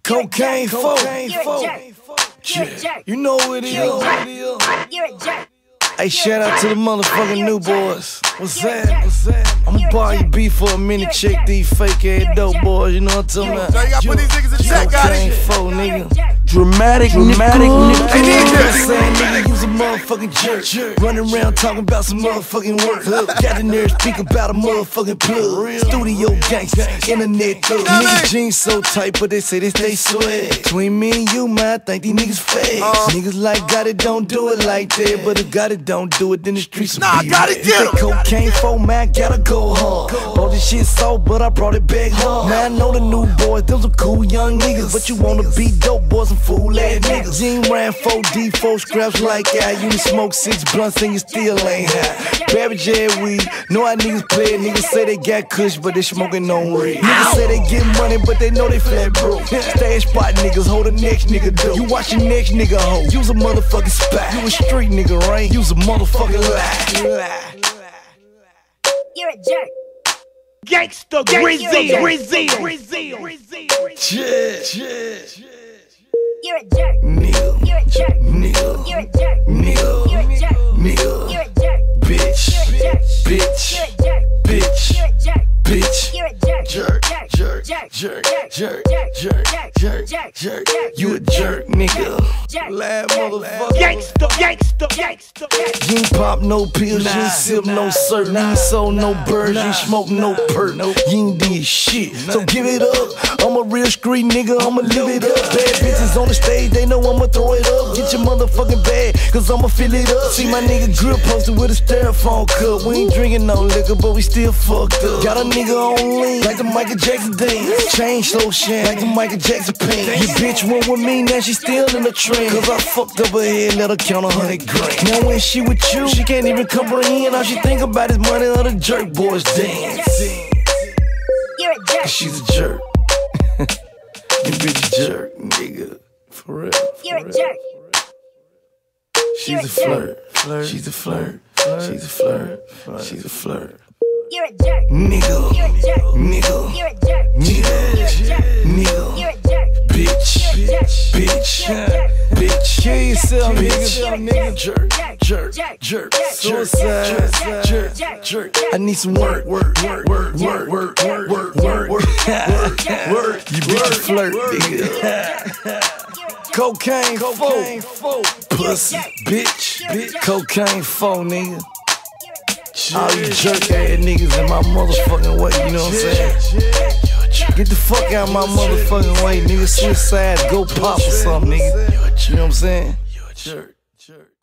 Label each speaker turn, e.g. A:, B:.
A: Cocaine folk. You know what it is.
B: You're a jerk.
A: Hey, shout out to the motherfucking new boys. What's that? I'ma buy you beef for a minute. Check these fake ass dope boys. You know what I'm talking about?
C: So you gotta put these niggas in check, got
A: Cocaine
C: it?
A: folk, nigga.
D: Dramatic nigga.
C: Hey, nigga.
A: Saying nigga, you's a motherfucking jerk. Running around talking about some motherfucking work. Got in there speak about a motherfucking plug. Studio gangsta, internet thug. Niggas jeans so tight, but they say this they sweat. Between me and you, man, I think these niggas fake. Niggas like got it, don't do it like that. But if got it, don't do it, then the streets will
C: Nah,
A: be
C: got it, get 'em.
A: Cocaine folk, man, gotta go hard. All this shit soft, but I brought it back hard. Man, I know the new boys, them some cool young niggas. But you wanna be dope boys and fool ass niggas. You ain't ran 4D4 scraps like I. You done smoke 6 blunts and you still ain't high. Babbage ass weed, know how niggas play it. Niggas say they got kush, but they smoking no weed. Niggas say they get money, but they know they flat broke. Stash spot niggas, hold the next nigga do. You watch your next nigga hoe. You's a motherfucking spy. You a street nigga, right? You's a motherfucking lie.
B: You're a jerk.
D: Gangsta Grizzly.
B: You're a jerk.
A: Nigga,
B: You're a jerk.
A: nigga,
B: You're a jerk.
A: nigga,
B: You're a jerk.
A: nigga,
B: You're a jerk.
A: bitch,
B: You're a jerk.
A: bitch,
B: You're a jerk.
A: bitch,
B: You're a jerk.
A: bitch.
B: You're a jerk.
A: Jerk, jerk,
B: Jerk.
A: jerk,
B: Jerk.
A: jerk,
B: Jerk.
A: jerk, jerk, jerk. You a jerk, nigga.
B: Jerk.
A: Lad motherfucker.
D: Gangsta.
A: You ain't pop no pills, you ain't sip no syrup, you ain't sold no birds, you ain't smoke no perk, you ain't did shit. So give it up. I'm a real street nigga, I'ma live it up. Bad bitches on the stage, they know I'ma throw it up. Get your motherfucking bag, cause I'ma fill it up. See my nigga grip posted with a styrofoam cup. We ain't drinking no liquor, but we still fucked up. Got a nigga on lean, like the Michael Jackson dance. Chain slow shine, like the Michael Jackson paint. Your bitch went with me, now she still in the trend. Cause I fucked up her head, let her count 100 grand. Now when she with you, she can't even comprehend. All she think about is money or the jerk boys dance.
B: You're a jerk.
A: She's a jerk. You bitch a jerk, nigga. For real.
B: You're a jerk.
A: She's a flirt. She's a flirt. She's a flirt. She's a flirt.
B: You're a jerk.
A: Nigga.
B: You're a jerk.
A: Nigga.
B: You're a jerk.
A: Nigga.
B: You're a jerk.
A: Nigga.
B: You're a jerk.
A: Bitch.
B: You're a jerk.
A: Bitch.
B: You're a jerk.
A: Bitch. Kill yourself,
B: You're
A: nigga.
B: a
A: Jerk. Jerk.
B: Jerk.
A: Jerk.
B: Suicide.
A: Jerk. Jerk. I need some work. Work. You bitch a flirt, nigga. Cocaine folk. Pussy. Bitch. Cocaine folk, nigga. All you jerk ass niggas in my motherfucking way, you know what I'm saying? Get the fuck out of my motherfucking way, nigga. Suicide, go pop or something, nigga. You know what I'm saying? Jerk.